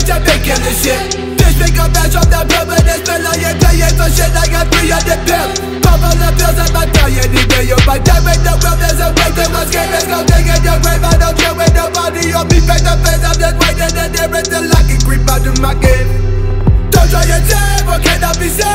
bitch, I'm making this shit. Bitch, make a match off that pill, but it's been like you're paying for shit. I got 300 pills. Pop all the pills, I'm not dying today. You might die with the will, there's a way to my skin. Let's go dig in your grave, I don't care with nobody. You'll be face to face, I'm just waiting and there until I can creep out of my game. Don't try and save, or cannot be saved.